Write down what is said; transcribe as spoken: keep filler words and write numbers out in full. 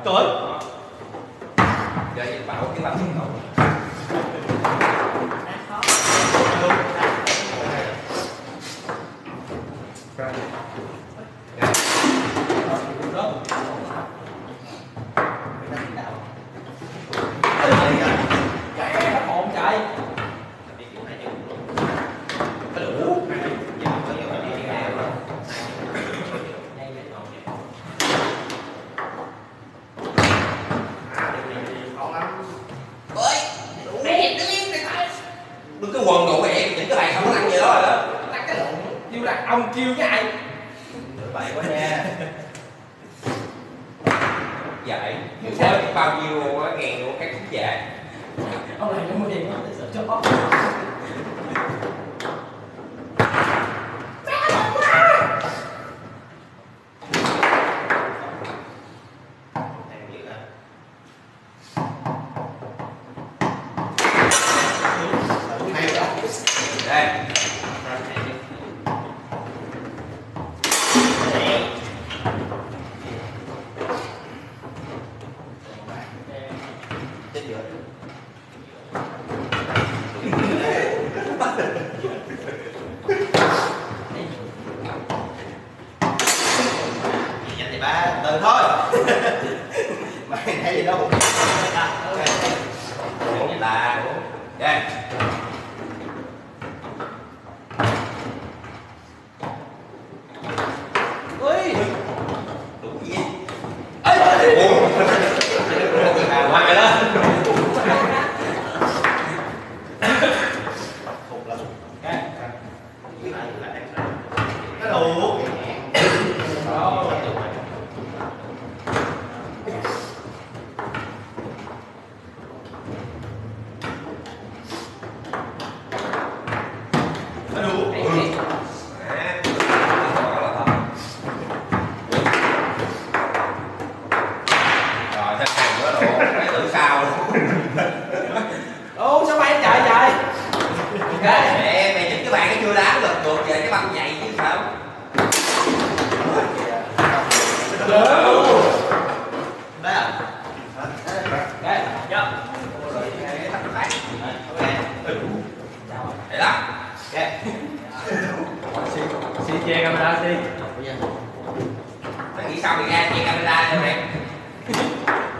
Trời. Giờ bảo cái làm xuống đầu. Đừng cái quần độ mẹ những cái bàn không có ăn gì đó rồi đó. Tắt cái lộn. Kêu là ông kêu với ai? Bậy quá nha. Dạy. Những cái bao nhiêu á ngàn của các khúc dạy. Ông này nó mua tiền để sợ chó. Đây. Chết giữa. Nhanh thì ba từ thôi. Mày thấy gì đâu. Bốn là bốn. Đây. Ui. Đủ gì? Ê. Ngoài mày lên. Phục lắm. Cái. Cái đồ. Đó. Nó đủ. Rồi sẵn sàng nữa đồ, phải tự sao luôn. Ô sao bay trời trời. Mẹ mày chỉnh cái bàn cái chưa đá lật ngược về cái băng nhầy chứ sao? Đấy à? Đây, dạ. Vậy đó. Xì che camera xì. Mày nghĩ sao mày ra che camera cho mày?